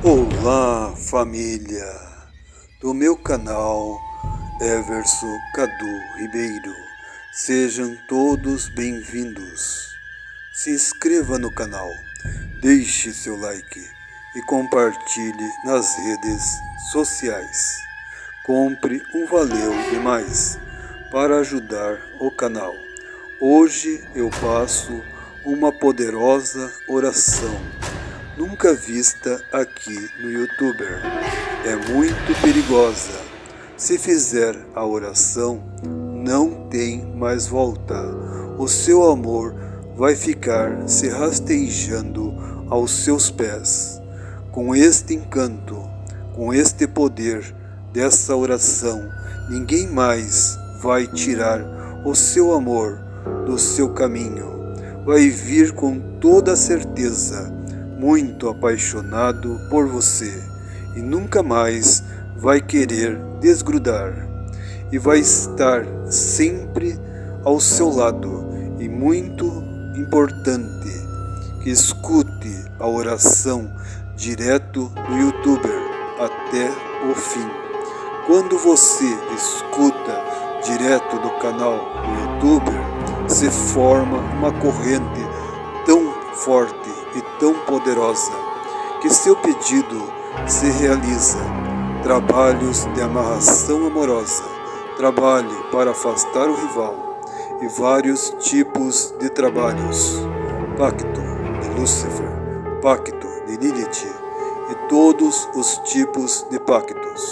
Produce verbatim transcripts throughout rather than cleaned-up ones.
Olá, família do meu canal Everson Cadu Ribeiro, sejam todos bem-vindos. Se inscreva no canal, deixe seu like e compartilhe nas redes sociais. Compre um valeu demais para ajudar o canal. Hoje eu passo uma poderosa oração nunca vista aqui no YouTuber. É muito perigosa. Se fizer a oração, não tem mais volta. O seu amor vai ficar se rastejando aos seus pés. Com este encanto, com este poder dessa oração, ninguém mais vai tirar o seu amor do seu caminho. Vai vir com toda certeza muito apaixonado por você e nunca mais vai querer desgrudar, e vai estar sempre ao seu lado. E muito importante que escute a oração direto do YouTuber até o fim. Quando você escuta direto do canal do YouTuber, se forma uma corrente tão forte e tão poderosa que seu pedido se realiza. Trabalhos de amarração amorosa, trabalhe para afastar o rival e vários tipos de trabalhos, pacto de Lúcifer, pacto de Lilith e todos os tipos de pactos.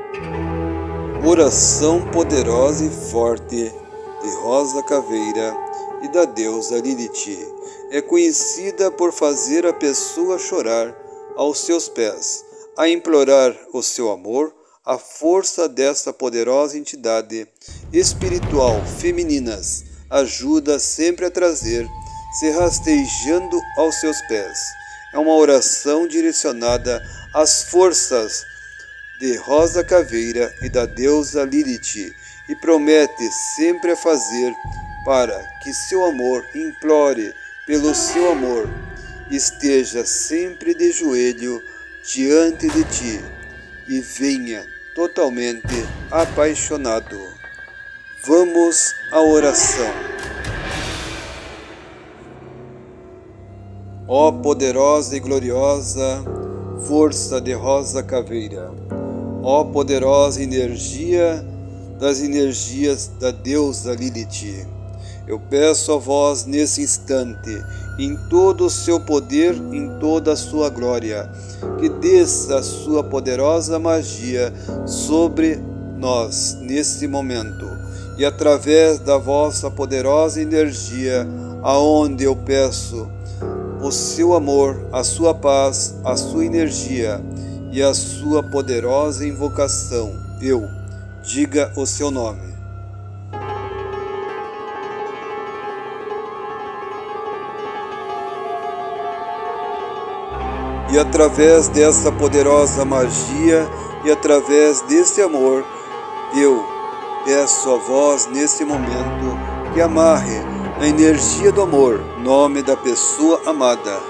Oração poderosa e forte de Rosa Caveira e da deusa Lilith. É conhecida por fazer a pessoa chorar aos seus pés, a implorar o seu amor. A força dessa poderosa entidade espiritual femininas ajuda sempre a trazer, se rastejando aos seus pés. É uma oração direcionada às forças de Rosa Caveira e da deusa Lilith, e promete sempre a fazer para que seu amor implore pelo seu amor, esteja sempre de joelho diante de ti e venha totalmente apaixonado. Vamos à oração. Ó poderosa e gloriosa força de Rosa Caveira, ó poderosa energia das energias da deusa Lilith, eu peço a vós nesse instante, em todo o seu poder, em toda a sua glória, que desça a sua poderosa magia sobre nós nesse momento, e através da vossa poderosa energia, aonde eu peço o seu amor, a sua paz, a sua energia e a sua poderosa invocação, eu, diga o seu nome. E através dessa poderosa magia e através desse amor, eu peço a vós nesse momento que amarre a energia do amor, nome da pessoa amada.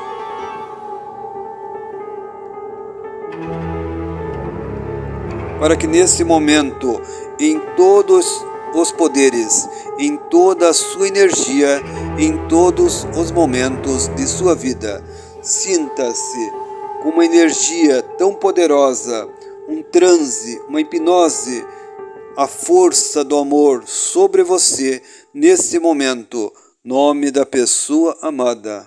Para que nesse momento, em todos os poderes, em toda a sua energia, em todos os momentos de sua vida, sinta-se com uma energia tão poderosa, um transe, uma hipnose, a força do amor sobre você nesse momento, nome da pessoa amada.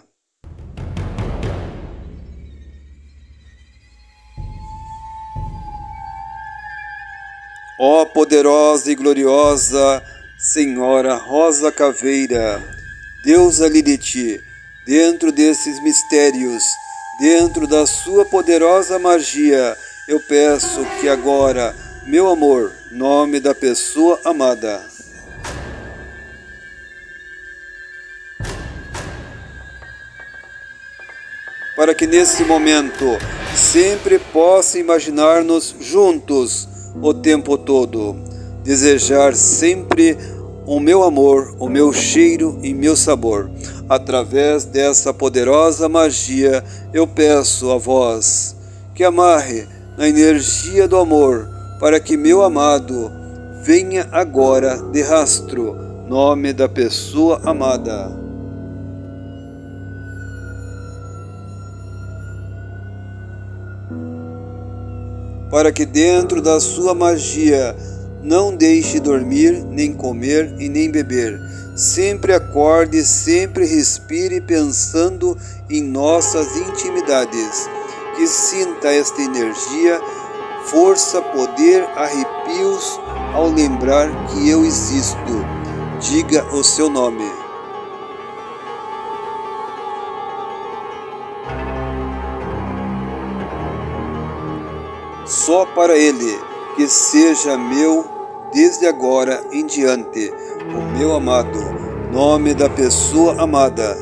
Ó poderosa e gloriosa Senhora Rosa Caveira, deusa Lilith, dentro desses mistérios, dentro da sua poderosa magia, eu peço que agora, meu amor, nome da pessoa amada, para que nesse momento sempre possa imaginar-nos juntos o tempo todo, desejar sempre o meu amor, o meu cheiro e meu sabor. Através dessa poderosa magia, eu peço a vós que amarre na energia do amor, para que meu amado venha agora de rastro, nome da pessoa amada. Para que dentro da sua magia não deixe dormir, nem comer e nem beber. Sempre acorde, sempre respire pensando em nossas intimidades. Que sinta esta energia, força, poder, arrepios ao lembrar que eu existo. Diga o seu nome. Só para Ele, que seja meu desde agora em diante, o meu amado, nome da pessoa amada.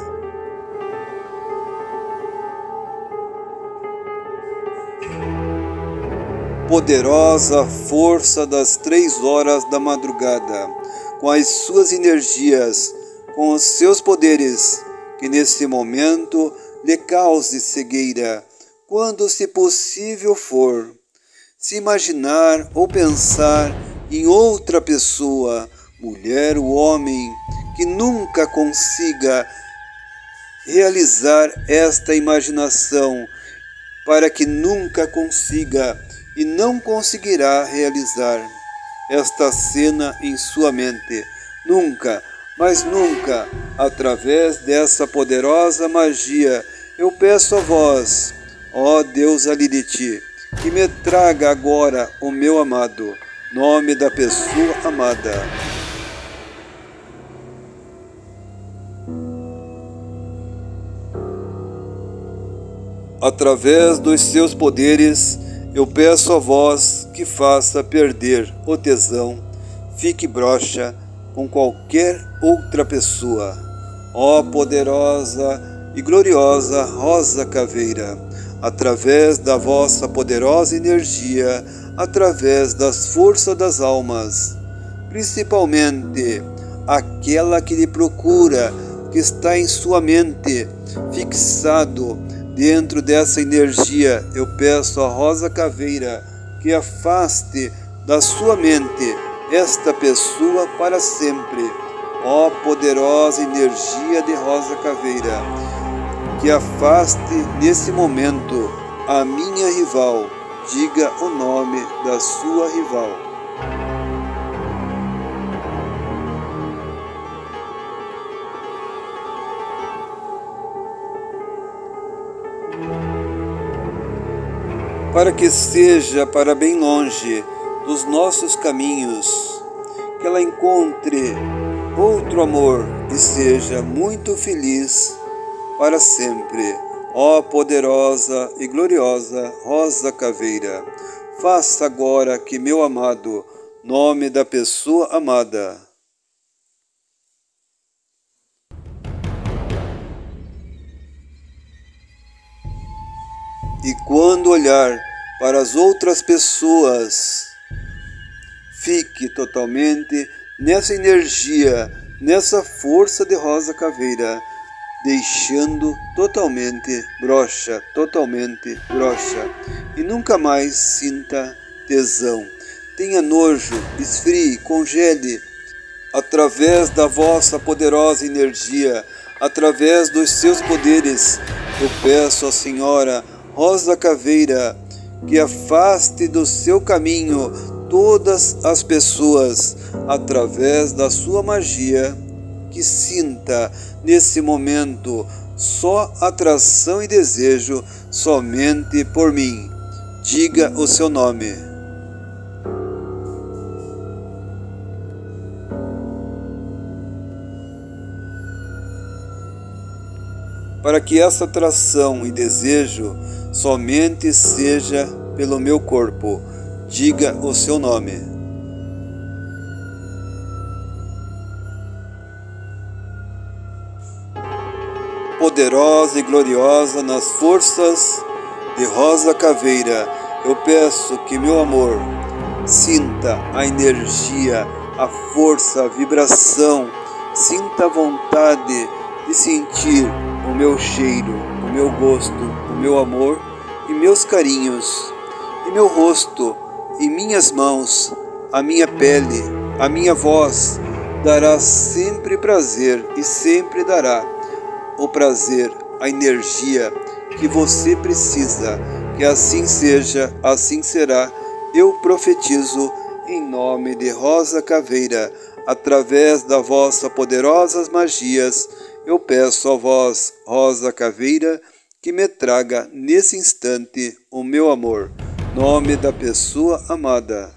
Poderosa força das três horas da madrugada, com as suas energias, com os seus poderes, que nesse momento lhe cause cegueira, quando se possível for. Se imaginar ou pensar em outra pessoa, mulher ou homem, que nunca consiga realizar esta imaginação, para que nunca consiga e não conseguirá realizar esta cena em sua mente, nunca, mas nunca, através dessa poderosa magia, eu peço a vós, ó Deusa Lilith, que me traga agora o meu amado, nome da pessoa amada. Através dos seus poderes, eu peço a vós que faça perder o tesão, fique broxa com qualquer outra pessoa. Ó poderosa e gloriosa Rosa Caveira, através da vossa poderosa energia, através das forças das almas, principalmente aquela que lhe procura, que está em sua mente, fixado dentro dessa energia, eu peço a Rosa Caveira que afaste da sua mente esta pessoa para sempre. Ó poderosa energia de Rosa Caveira, que afaste nesse momento a minha rival. Diga o nome da sua rival. Para que seja para bem longe dos nossos caminhos, que ela encontre outro amor e seja muito feliz para sempre. Ó poderosa e gloriosa Rosa Caveira, faça agora que meu amado, nome da pessoa amada, e quando olhar para as outras pessoas, fique totalmente nessa energia, nessa força de Rosa Caveira, deixando totalmente broxa, totalmente broxa, e nunca mais sinta tesão. Tenha nojo, esfrie, congele, através da vossa poderosa energia, através dos seus poderes. Eu peço à Senhora Rosa Caveira que afaste do seu caminho todas as pessoas, através da sua magia, que sinta nesse momento só atração e desejo somente por mim. Diga o seu nome. Para que essa atração e desejo somente seja pelo meu corpo. Diga o seu nome. Poderosa e gloriosa nas forças de Rosa Caveira, eu peço que meu amor sinta a energia, a força, a vibração, sinta a vontade de sentir o meu cheiro, o meu gosto, o meu amor e meus carinhos, em meu rosto, em minhas mãos, a minha pele, a minha voz, dará sempre prazer e sempre dará o prazer, a energia que você precisa. Que assim seja, assim será. Eu profetizo em nome de Rosa Caveira, através da vossa poderosas magias, eu peço a vós, Rosa Caveira, que me traga nesse instante o meu amor, nome da pessoa amada.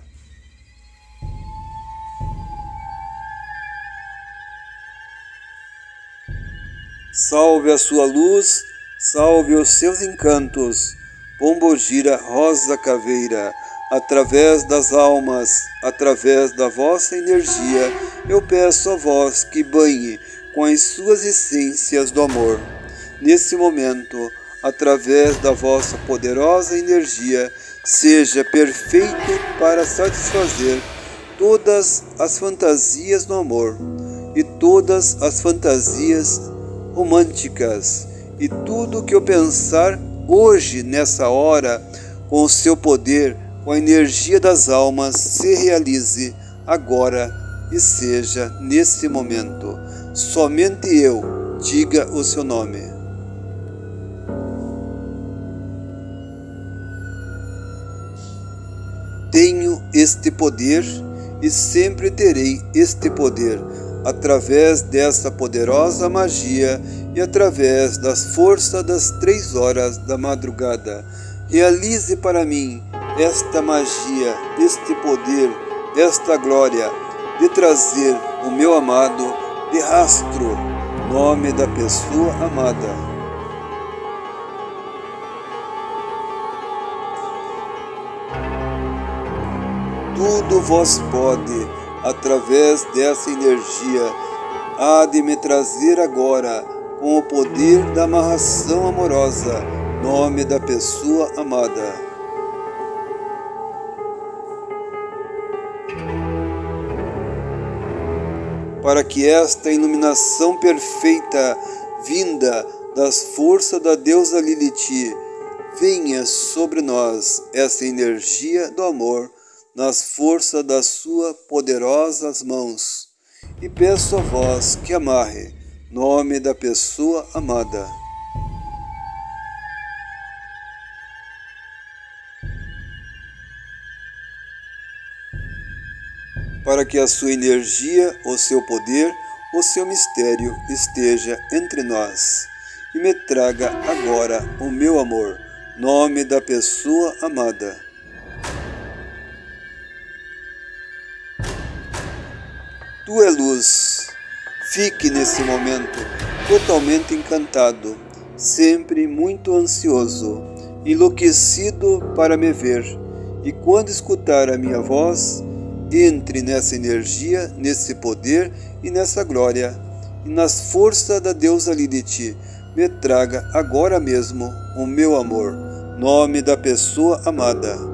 Salve a sua luz, salve os seus encantos, Pombogira Rosa Caveira, através das almas, através da vossa energia, eu peço a vós que banhe com as suas essências do amor. Nesse momento, através da vossa poderosa energia, seja perfeito para satisfazer todas as fantasias do amor e todas as fantasias românticas e tudo que eu pensar hoje, nessa hora, com o seu poder, com a energia das almas, se realize agora e seja nesse momento. Somente eu diga o seu nome. Tenho este poder e sempre terei este poder, através dessa poderosa magia e através das forças das três horas da madrugada. Realize para mim esta magia, este poder, esta glória de trazer o meu amado de rastro, nome da pessoa amada. Tudo vos pode, através dessa energia, há de me trazer agora, com o poder da amarração amorosa, nome da pessoa amada. Para que esta iluminação perfeita, vinda das forças da deusa Lilith, venha sobre nós, essa energia do amor, nas forças das suas poderosas mãos, e peço a vós que amarre, nome da pessoa amada. Para que a sua energia, o seu poder, o seu mistério esteja entre nós, e me traga agora o meu amor, nome da pessoa amada. Tu é luz, fique nesse momento totalmente encantado, sempre muito ansioso, enlouquecido para me ver, e quando escutar a minha voz, entre nessa energia, nesse poder e nessa glória, e nas forças da deusa Lilith, me traga agora mesmo o meu amor, nome da pessoa amada.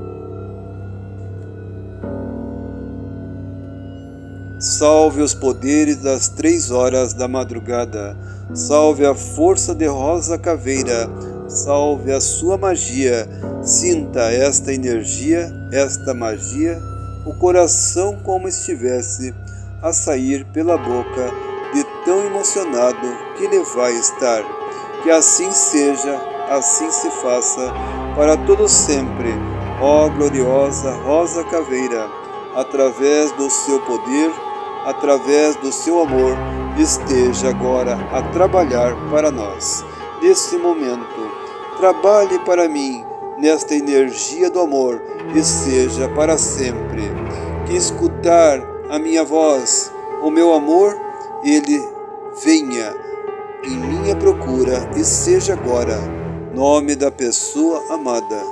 Salve os poderes das três horas da madrugada, salve a força de Rosa Caveira, salve a sua magia, sinta esta energia, esta magia, o coração como estivesse a sair pela boca de tão emocionado que ele vai estar. Que assim seja, assim se faça, para todo sempre, ó gloriosa Rosa Caveira, através do seu poder, através do seu amor, esteja agora a trabalhar para nós. Nesse momento, trabalhe para mim, nesta energia do amor, e seja para sempre. Que escutar a minha voz, o meu amor, ele venha em minha procura e seja agora, nome da pessoa amada.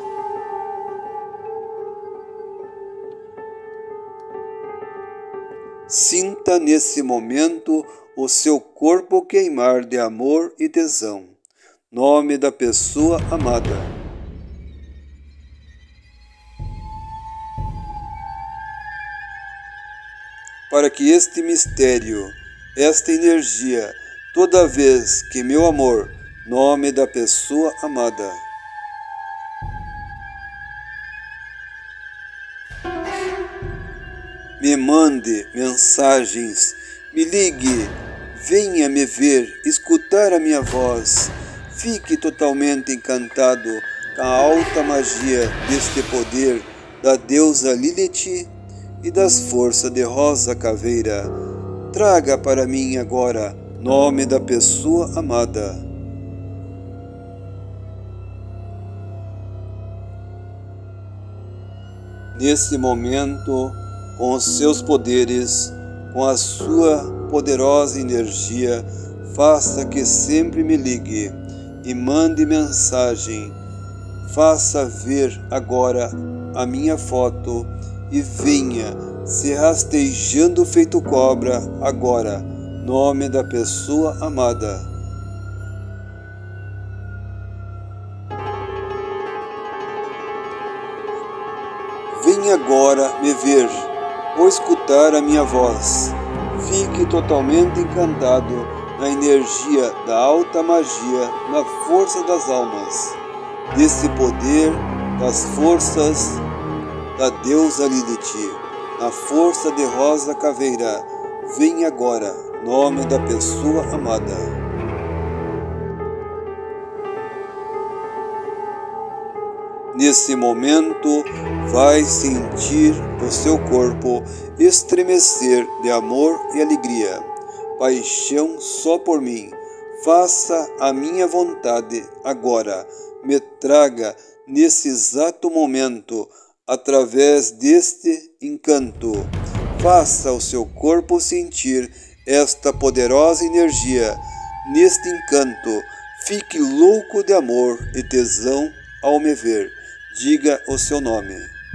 Sinta nesse momento o seu corpo queimar de amor e tesão, nome da pessoa amada. Para que este mistério, esta energia, toda vez que meu amor, nome da pessoa amada, me mande mensagens, me ligue, venha me ver, escutar a minha voz. Fique totalmente encantado com a alta magia deste poder da deusa Lilith e das forças de Rosa Caveira. Traga para mim agora nome da pessoa amada. Nesse momento, com os seus poderes, com a sua poderosa energia, faça que sempre me ligue e mande mensagem. Faça ver agora a minha foto e venha se rastejando feito cobra agora, nome da pessoa amada. Venha agora me ver ou escutar a minha voz. Fique totalmente encantado na energia da alta magia, na força das almas, desse poder das forças da deusa Lilith, na força de Rosa Caveira. Venha agora, nome da pessoa amada. Nesse momento, vai sentir o seu corpo estremecer de amor e alegria. Paixão só por mim. Faça a minha vontade agora. Me traga nesse exato momento, através deste encanto. Faça o seu corpo sentir esta poderosa energia. Neste encanto, fique louco de amor e tesão ao me ver. Diga o seu nome.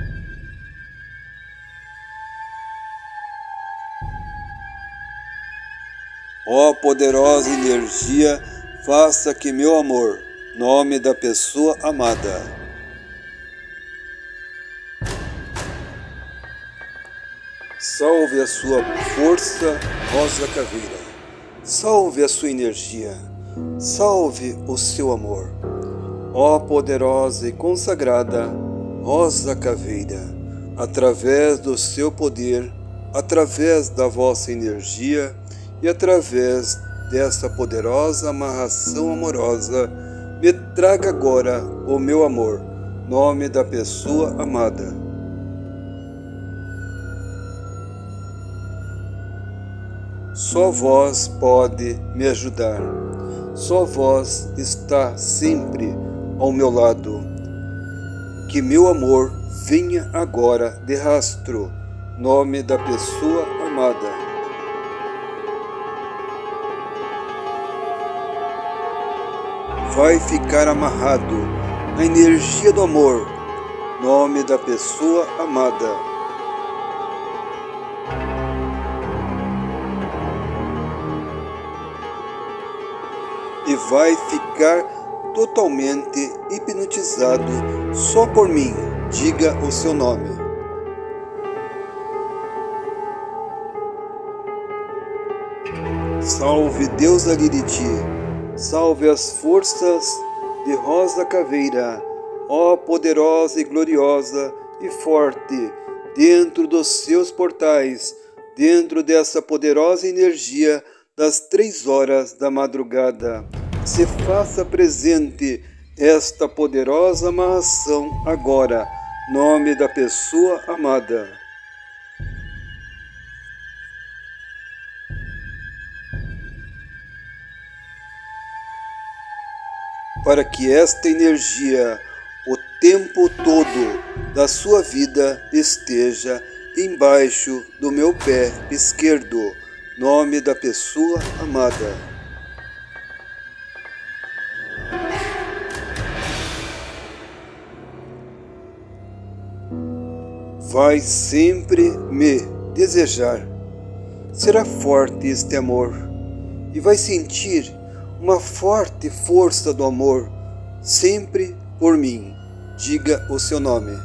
Ó oh, poderosa energia, faça que meu amor, nome da pessoa amada. Salve a sua força, Rosa Caveira. Salve a sua energia. Salve o seu amor. Ó poderosa e consagrada Rosa Caveira, através do seu poder, através da vossa energia e através dessa poderosa amarração amorosa, me traga agora o meu amor, nome da pessoa amada. Só vós pode me ajudar, só vós está sempre ao meu lado. Que meu amor venha agora de rastro, nome da pessoa amada. Vai ficar amarrado na energia do amor, nome da pessoa amada. E vai ficar totalmente hipnotizado só por mim. Diga o seu nome. Salve deusa Lilith, salve as forças de Rosa Caveira, ó poderosa e gloriosa e forte, dentro dos seus portais, dentro dessa poderosa energia das três horas da madrugada. Se faça presente esta poderosa amarração agora, nome da pessoa amada. Para que esta energia, o tempo todo da sua vida, esteja embaixo do meu pé esquerdo, nome da pessoa amada. Vai sempre me desejar. Será forte este amor e vai sentir uma forte força do amor sempre por mim. Diga o seu nome.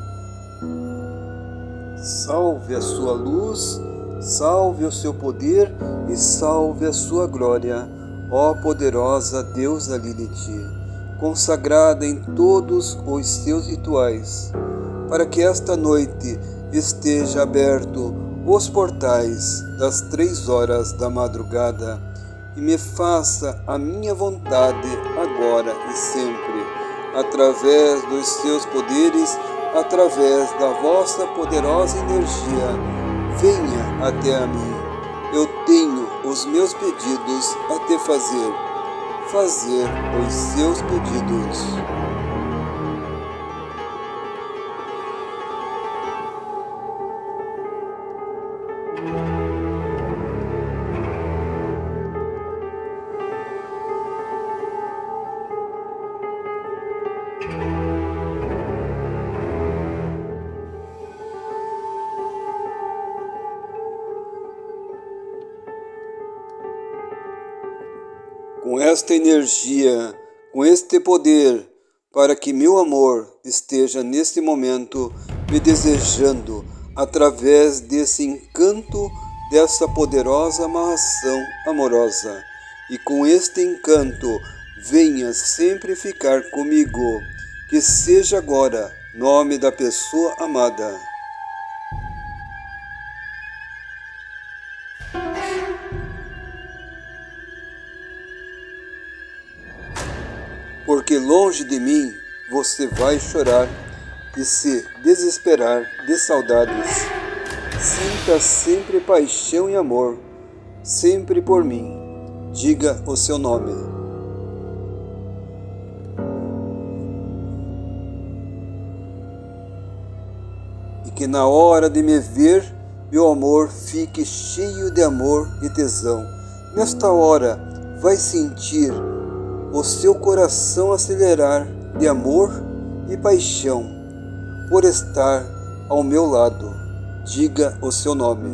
Salve a sua luz, salve o seu poder e salve a sua glória, ó poderosa deusa Lilith, consagrada em todos os seus rituais, para que esta noite esteja aberto os portais das três horas da madrugada e me faça a minha vontade agora e sempre, através dos seus poderes, através da vossa poderosa energia. Venha até a mim. Eu tenho os meus pedidos a te fazer. Fazer os seus pedidos. Com esta energia, com este poder, para que meu amor esteja neste momento me desejando através desse encanto, dessa poderosa amarração amorosa. E com este encanto, venha sempre ficar comigo, que seja agora, nome da pessoa amada. Porque longe de mim você vai chorar e se desesperar de saudades. Sinta sempre paixão e amor, sempre por mim. Diga o seu nome. E que na hora de me ver, meu amor fique cheio de amor e tesão. Nesta hora, vai sentir o seu coração acelerar de amor e paixão por estar ao meu lado. Diga o seu nome.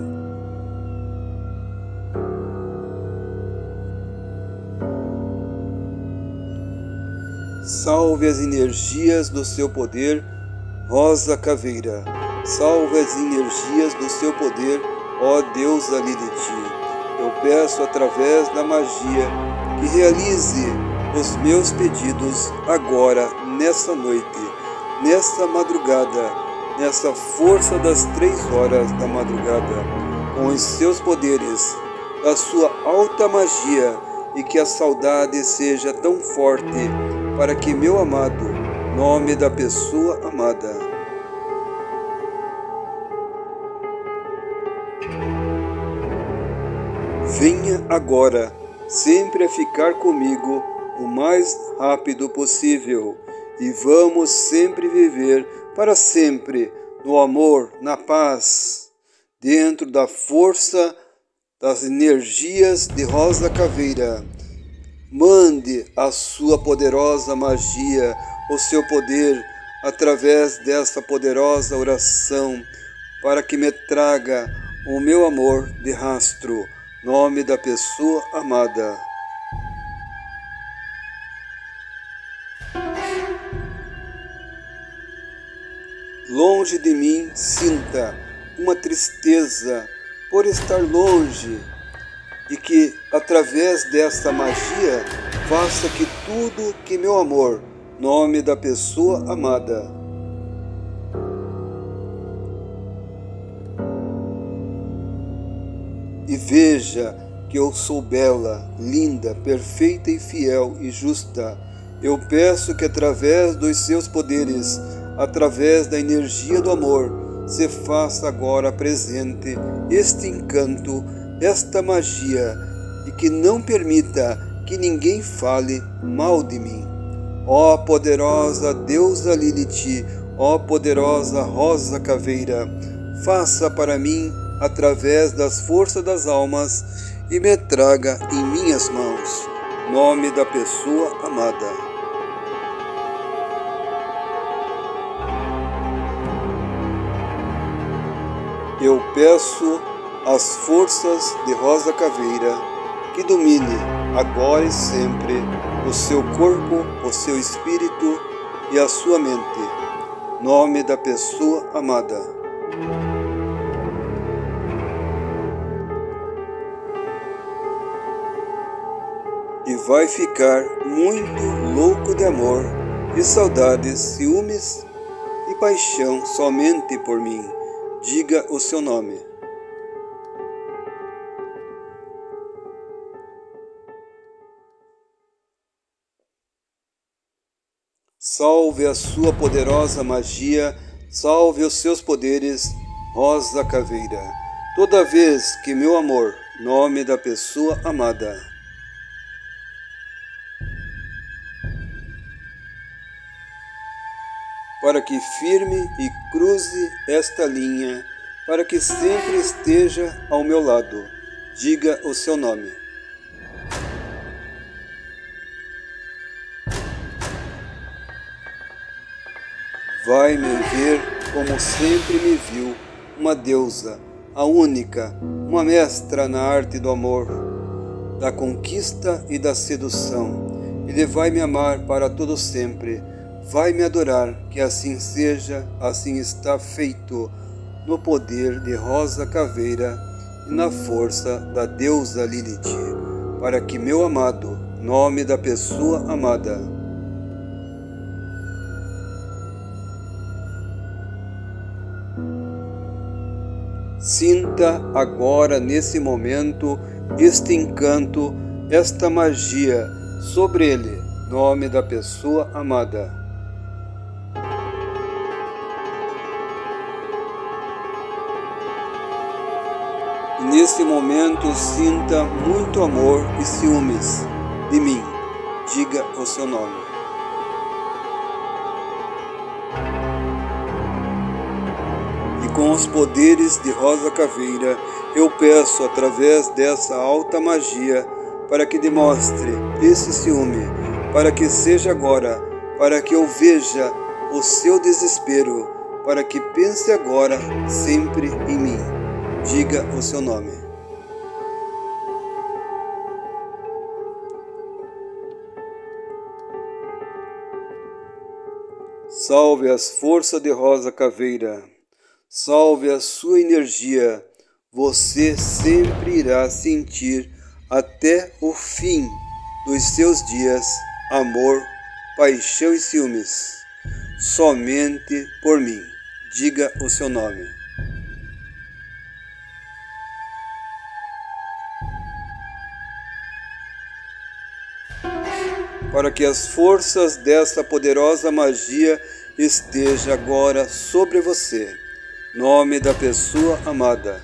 Salve as energias do seu poder, Rosa Caveira. Salve as energias do seu poder, ó deusa Lilith. Eu peço através da magia que realize os meus pedidos agora, nessa noite, nessa madrugada, nessa força das três horas da madrugada, com os seus poderes, a sua alta magia, e que a saudade seja tão forte para que meu amado, nome da pessoa amada, venha agora, sempre a ficar comigo o mais rápido possível, e vamos sempre viver para sempre no amor, na paz, dentro da força das energias de Rosa Caveira. Mande a sua poderosa magia, o seu poder, através dessa poderosa oração, para que me traga o meu amor de rastro, nome da pessoa amada. Longe de mim sinta uma tristeza por estar longe, e que através dessa magia faça que tudo que meu amor, nome da pessoa amada, e veja que eu sou bela, linda, perfeita e fiel e justa. Eu peço que através dos seus poderes, através da energia do amor, se faça agora presente este encanto, esta magia, e que não permita que ninguém fale mal de mim. Ó poderosa deusa Lilith, ó poderosa Rosa Caveira, faça para mim através das forças das almas e me traga em minhas mãos, nome da pessoa amada. Eu peço às forças de Rosa Caveira que domine agora e sempre o seu corpo, o seu espírito e a sua mente, nome da pessoa amada. E vai ficar muito louco de amor e saudades, ciúmes e paixão somente por mim. Diga o seu nome. Salve a sua poderosa magia, salve os seus poderes, Rosa Caveira, toda vez que meu amor, nome da pessoa amada, para que firme e cruze esta linha, para que sempre esteja ao meu lado, diga o seu nome. Vai me ver como sempre me viu, uma deusa, a única, uma mestra na arte do amor, da conquista e da sedução. Ele vai me amar para todo sempre, vai me adorar, que assim seja, assim está feito, no poder de Rosa Caveira e na força da deusa Lilith, para que meu amado, nome da pessoa amada, sinta agora, nesse momento, este encanto, esta magia sobre ele, nome da pessoa amada. E nesse momento, sinta muito amor e ciúmes de mim. Diga o seu nome. Com os poderes de Rosa Caveira, eu peço através dessa alta magia para que demonstre esse ciúme, para que seja agora, para que eu veja o seu desespero, para que pense agora sempre em mim. Diga o seu nome. Salve as forças de Rosa Caveira. Salve a sua energia, você sempre irá sentir até o fim dos seus dias amor, paixão e ciúmes, somente por mim. Diga o seu nome. Para que as forças dessa poderosa magia estejam agora sobre você. Nome da pessoa amada.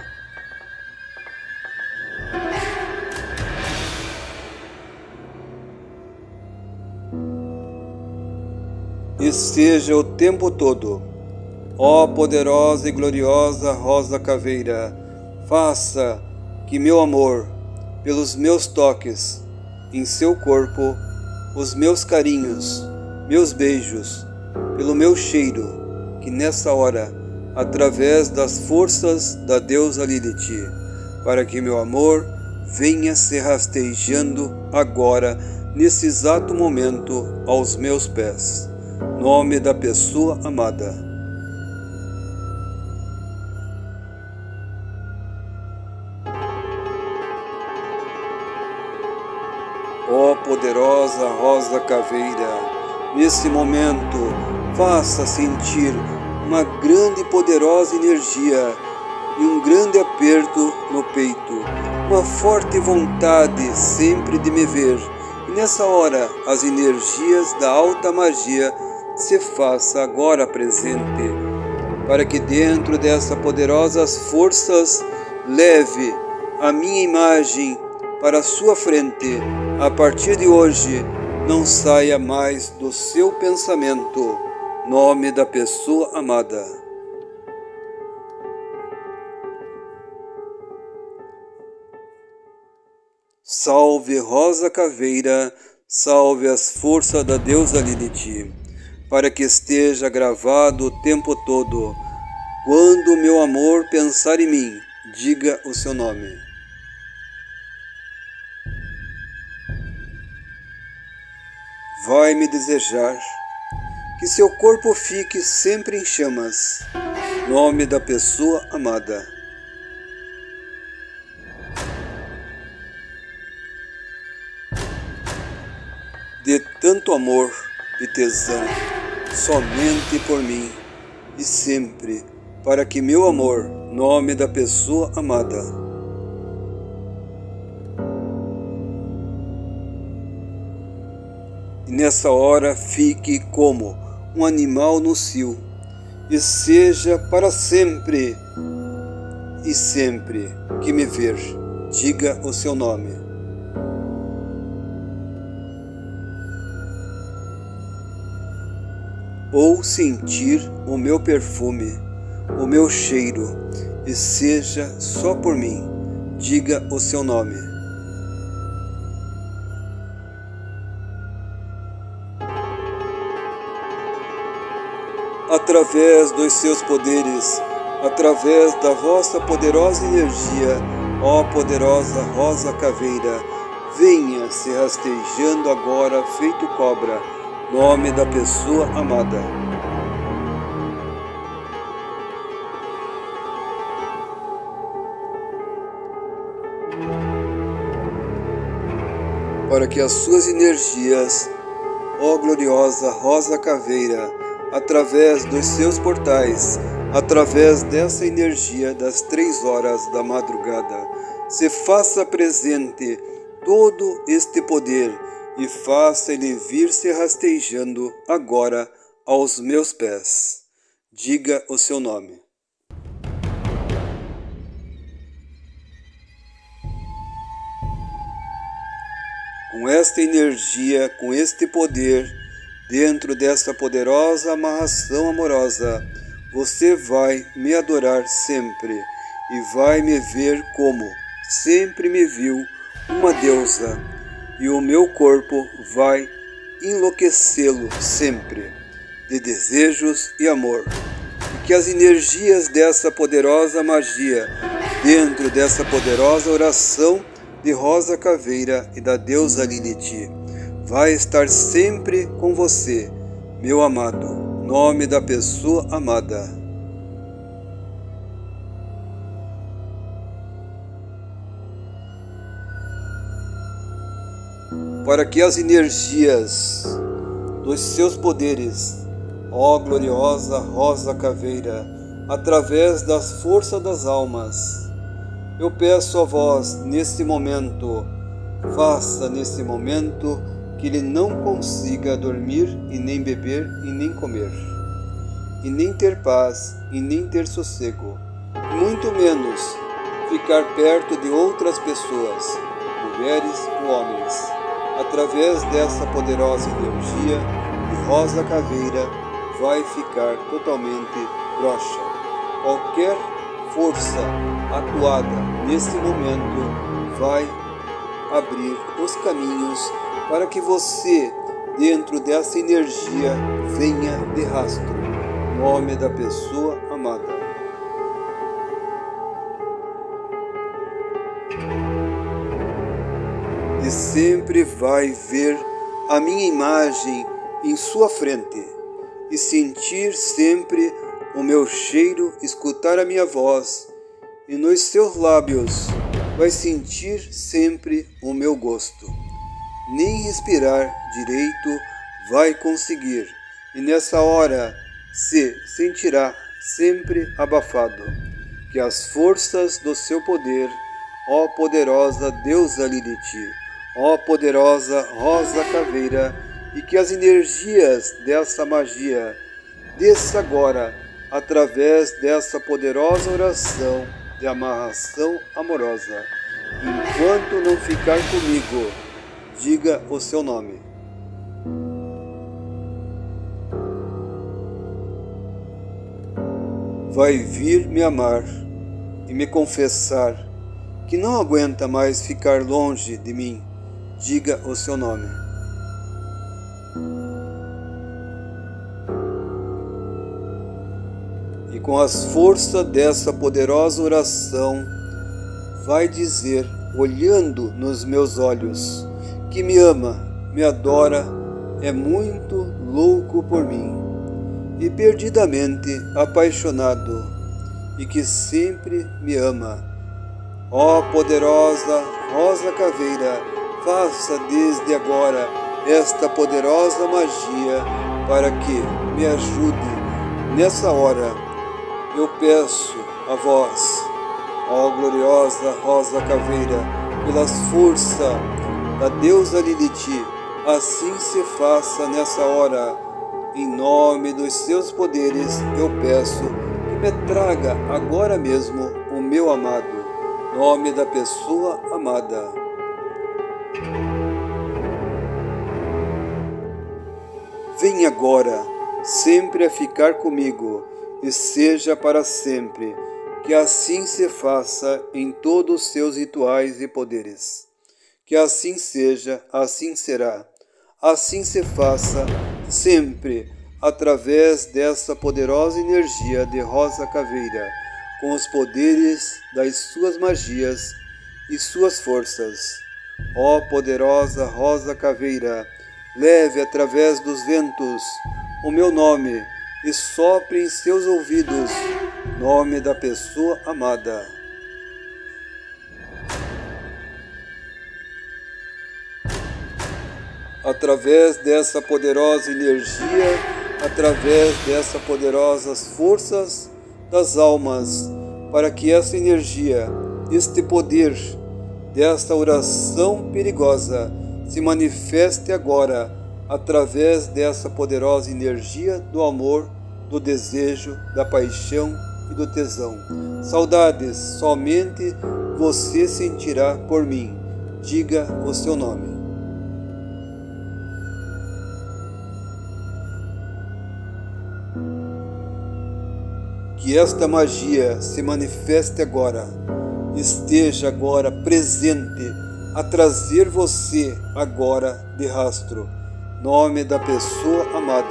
E seja o tempo todo, ó poderosa e gloriosa Rosa Caveira, faça que meu amor, pelos meus toques em seu corpo, os meus carinhos, meus beijos, pelo meu cheiro, que nessa hora, através das forças da deusa Lilith, para que meu amor venha se rastejando agora, nesse exato momento, aos meus pés. Nome da pessoa amada. Ó poderosa Rosa Caveira, nesse momento, faça sentir uma grande e poderosa energia e um grande aperto no peito, uma forte vontade sempre de me ver. E nessa hora, as energias da alta magia se faça agora presente, para que dentro dessas poderosas forças leve a minha imagem para a sua frente. A partir de hoje, não saia mais do seu pensamento. Nome da pessoa amada. Salve Rosa Caveira, salve as forças da deusa Lilith, para que esteja gravado o tempo todo. Quando meu amor pensar em mim, diga o seu nome. Vai me desejar que seu corpo fique sempre em chamas. Nome da pessoa amada. De tanto amor e tesão, somente por mim e sempre, para que meu amor, nome da pessoa amada, e nessa hora fique como um animal no cio, e seja para sempre e sempre que me ver, diga o seu nome. Ou sentir o meu perfume, o meu cheiro, e seja só por mim, diga o seu nome. Através dos seus poderes, através da vossa poderosa energia, ó poderosa rosa caveira, venha se rastejando agora feito cobra, nome da pessoa amada. Para que as suas energias, ó gloriosa rosa caveira, através dos seus portais, através dessa energia das três horas da madrugada, se faça presente todo este poder e faça ele vir se rastejando agora aos meus pés. Diga o seu nome. Com esta energia, com este poder, dentro dessa poderosa amarração amorosa, você vai me adorar sempre e vai me ver como sempre me viu, uma deusa, e o meu corpo vai enlouquecê-lo sempre de desejos e amor. E que as energias dessa poderosa magia, dentro dessa poderosa oração de Rosa Caveira e da deusa Lilith, vai estar sempre com você, meu amado, nome da pessoa amada. Para que as energias dos seus poderes, ó gloriosa Rosa Caveira, através das forças das almas, eu peço a vós, nesse momento, faça nesse momento que ele não consiga dormir e nem beber e nem comer, e nem ter paz e nem ter sossego, muito menos ficar perto de outras pessoas, mulheres ou homens. Através dessa poderosa energia, de Rosa Caveira vai ficar totalmente broxa. Qualquer força atuada nesse momento vai abrir os caminhos para que você, dentro dessa energia, venha de rastro, nome da pessoa amada. E sempre vai ver a minha imagem em sua frente, e sentir sempre o meu cheiro, escutar a minha voz, e nos seus lábios vai sentir sempre o meu gosto. Nem respirar direito vai conseguir, e nessa hora se sentirá sempre abafado, que as forças do seu poder, ó poderosa deusa Lilith, ó poderosa Rosa Caveira, e que as energias dessa magia desça agora, através dessa poderosa oração de amarração amorosa. Enquanto não ficar comigo, diga o seu nome. Vai vir me amar e me confessar que não aguenta mais ficar longe de mim. Diga o seu nome. E com as forças dessa poderosa oração, vai dizer, olhando nos meus olhos, que me ama, me adora, é muito louco por mim, e perdidamente apaixonado, e que sempre me ama. Ó poderosa Rosa Caveira, faça desde agora esta poderosa magia para que me ajude nessa hora. Eu peço a vós, ó gloriosa Rosa Caveira, pelas forças da deusa Lilith, assim se faça nessa hora. Em nome dos seus poderes, eu peço que me traga agora mesmo o meu amado, nome da pessoa amada. Vem agora, sempre a ficar comigo, e seja para sempre, que assim se faça em todos os seus rituais e poderes. Que assim seja, assim será, assim se faça sempre, através dessa poderosa energia de Rosa Caveira, com os poderes das suas magias e suas forças. Ó poderosa Rosa Caveira, leve através dos ventos o meu nome e sopre em seus ouvidos, nome da pessoa amada. Através dessa poderosa energia, através dessas poderosas forças das almas, para que essa energia, este poder, desta oração perigosa, se manifeste agora, através dessa poderosa energia do amor, do desejo, da paixão e do tesão. Saudades, somente você sentirá por mim. Diga o seu nome. Que esta magia se manifeste agora, esteja agora presente a trazer você agora de rastro, nome da pessoa amada.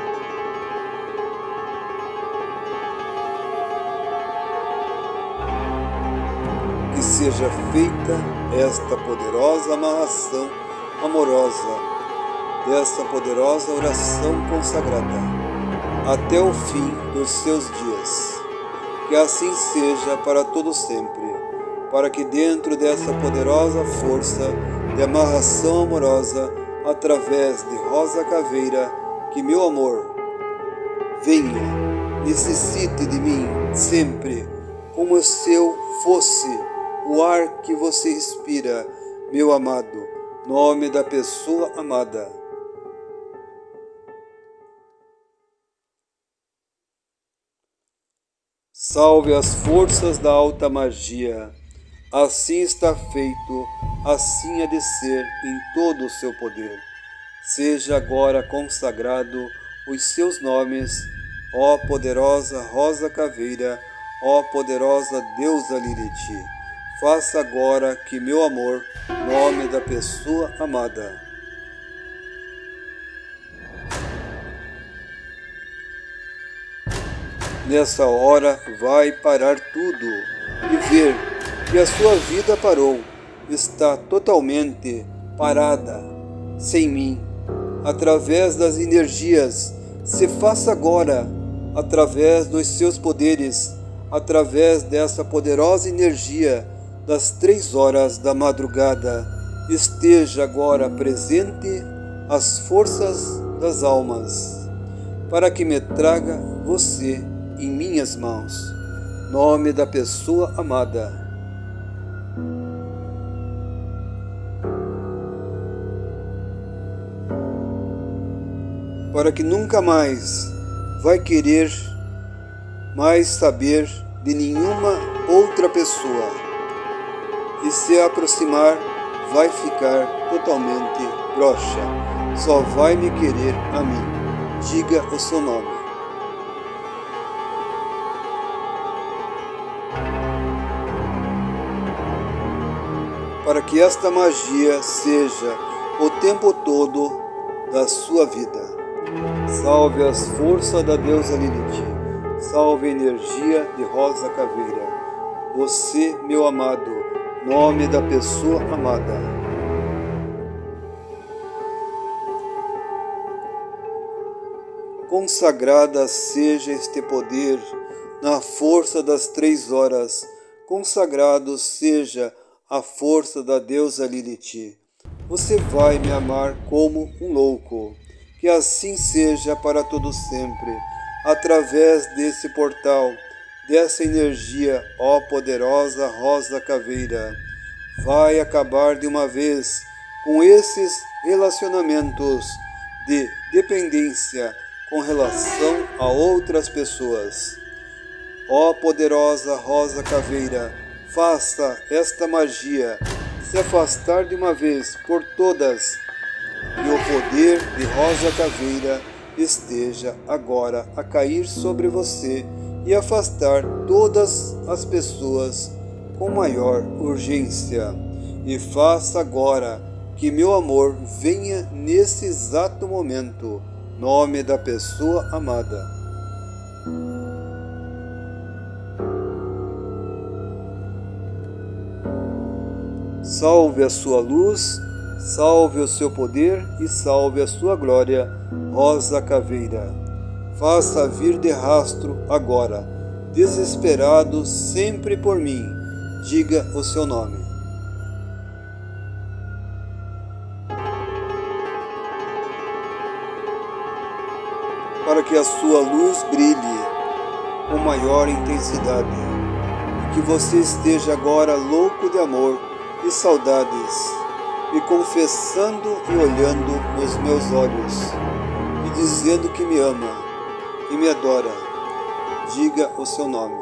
Que seja feita esta poderosa amarração amorosa, dessa poderosa oração consagrada, até o fim dos seus dias. Que assim seja para todo sempre, para que dentro dessa poderosa força de amarração amorosa, através de Rosa Caveira, que meu amor venha, necessite de mim sempre, como se eu fosse o ar que você respira, meu amado, nome da pessoa amada. Salve as forças da alta magia. Assim está feito, assim há de ser em todo o seu poder. Seja agora consagrado os seus nomes, ó poderosa Rosa Caveira, ó poderosa deusa Lilith. Faça agora que meu amor, nome da pessoa amada. Nessa hora vai parar tudo e ver que a sua vida parou, está totalmente parada, sem mim. Através das energias, se faça agora, através dos seus poderes, através dessa poderosa energia das três horas da madrugada, esteja agora presente as forças das almas, para que me traga você em minhas mãos, nome da pessoa amada. Para que nunca mais vai querer mais saber de nenhuma outra pessoa e se aproximar vai ficar totalmente broxa, só vai me querer a mim. Diga o seu nome. Para que esta magia seja o tempo todo da sua vida. Salve as forças da deusa Lilith, salve a energia de Rosa Caveira. Você, meu amado, nome da pessoa amada. Consagrada seja este poder na força das três horas, consagrado seja a força da deusa Lilith. Você vai me amar como um louco. Que assim seja para todo sempre, através desse portal, dessa energia, ó poderosa Rosa Caveira. Vai acabar de uma vez com esses relacionamentos de dependência com relação a outras pessoas. Ó poderosa Rosa Caveira, faça esta magia se afastar de uma vez por todas, e o poder de Rosa Caveira esteja agora a cair sobre você e afastar todas as pessoas com maior urgência. E faça agora que meu amor venha nesse exato momento, nome da pessoa amada. Salve a sua luz, salve o seu poder e salve a sua glória, Rosa Caveira. Faça vir de rastro agora, desesperado sempre por mim, diga o seu nome. Para que a sua luz brilhe com maior intensidade, e que você esteja agora louco de amor e saudades, me confessando e olhando nos meus olhos, e dizendo que me ama e me adora, diga o seu nome.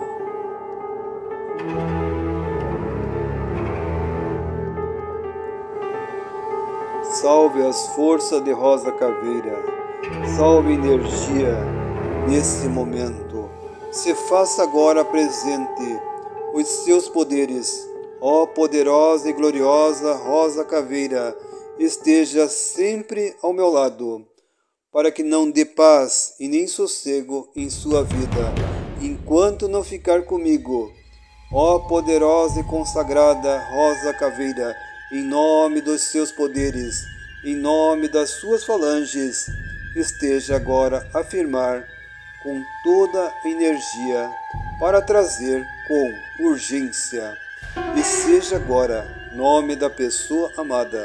Salve as forças de Rosa Caveira, salve energia nesse momento. Se faça agora presente os seus poderes, ó poderosa e gloriosa Rosa Caveira, esteja sempre ao meu lado, para que não dê paz e nem sossego em sua vida, enquanto não ficar comigo. Ó poderosa e consagrada Rosa Caveira, em nome dos seus poderes, em nome das suas falanges, esteja agora a firmar com toda a energia para trazer com urgência. E seja agora nome da pessoa amada.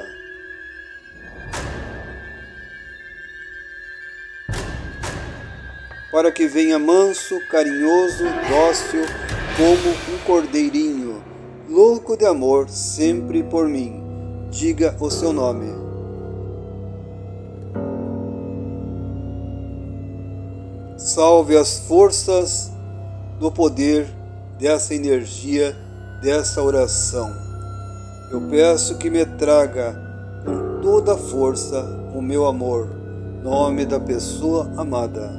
Para que venha manso, carinhoso, dócil, como um cordeirinho, louco de amor sempre por mim, diga o seu nome. Salve as forças do poder dessa energia, dessa oração. Eu peço que me traga com toda a força o meu amor, nome da pessoa amada.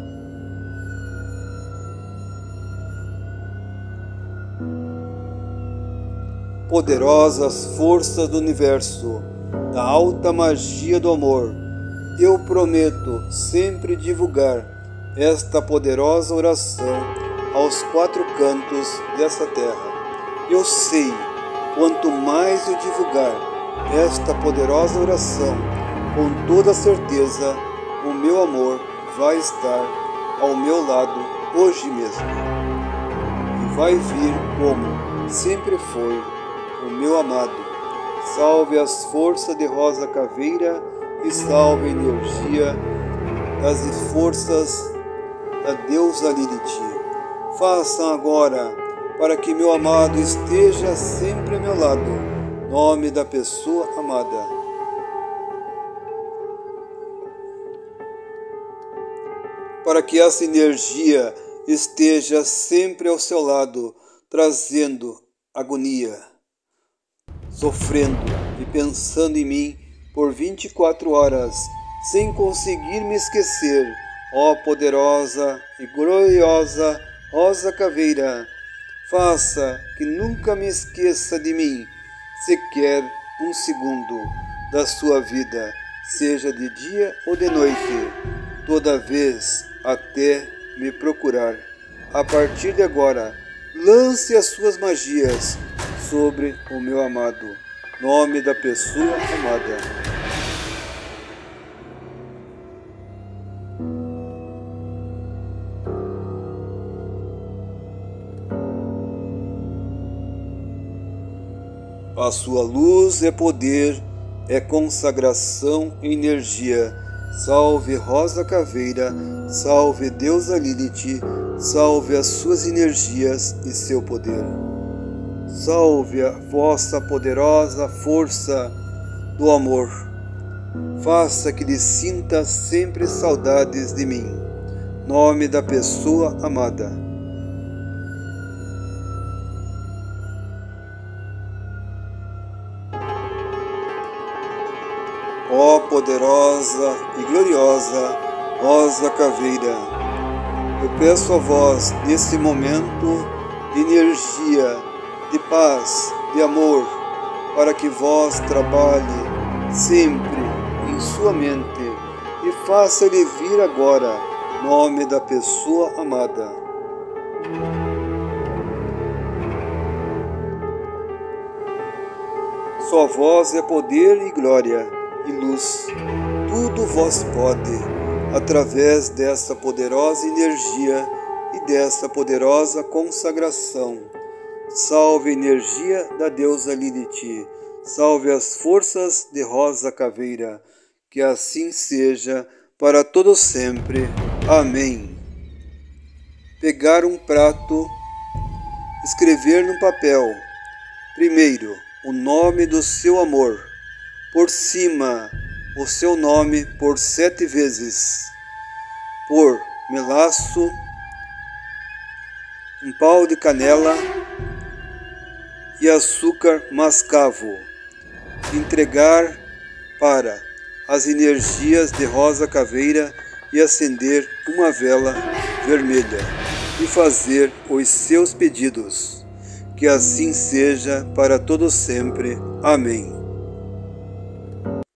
Poderosas forças do universo, da alta magia do amor, eu prometo sempre divulgar esta poderosa oração aos quatro cantos dessa terra. Eu sei, quanto mais eu divulgar esta poderosa oração, com toda certeza, o meu amor vai estar ao meu lado hoje mesmo. E vai vir como sempre foi o meu amado. Salve as forças de Rosa Caveira e salve a energia das forças da deusa Lilith. Façam agora para que meu amado esteja sempre ao meu lado, nome da pessoa amada. Para que essa energia esteja sempre ao seu lado, trazendo agonia, sofrendo e pensando em mim por vinte e quatro horas, sem conseguir me esquecer, ó poderosa e gloriosa Rosa Caveira. Faça que nunca me esqueça de mim, sequer um segundo da sua vida, seja de dia ou de noite, toda vez até me procurar. A partir de agora, lance as suas magias sobre o meu amado, nome da pessoa amada. A sua luz é poder, é consagração e energia. Salve Rosa Caveira, salve deusa Lilith, salve as suas energias e seu poder. Salve a vossa poderosa força do amor. faça que ele sinta sempre saudades de mim. Nome da pessoa amada. Ó poderosa e gloriosa Rosa Caveira, eu peço a vós, nesse momento de energia, de paz, de amor, para que vós trabalhe sempre em sua mente e faça ele vir agora, nome da pessoa amada. Só vós é poder e glória e luz, tudo vós pode, através dessa poderosa energia e dessa poderosa consagração. Salve a energia da deusa Lilith, salve as forças de Rosa Caveira, que assim seja para todo sempre. Amém. Pegar um prato, escrever no papel, primeiro, o nome do seu amor, por cima, o seu nome por sete vezes, por melaço, um pau de canela e açúcar mascavo, entregar para as energias de Rosa Caveira e acender uma vela vermelha e fazer os seus pedidos. Que assim seja para todo sempre. Amém.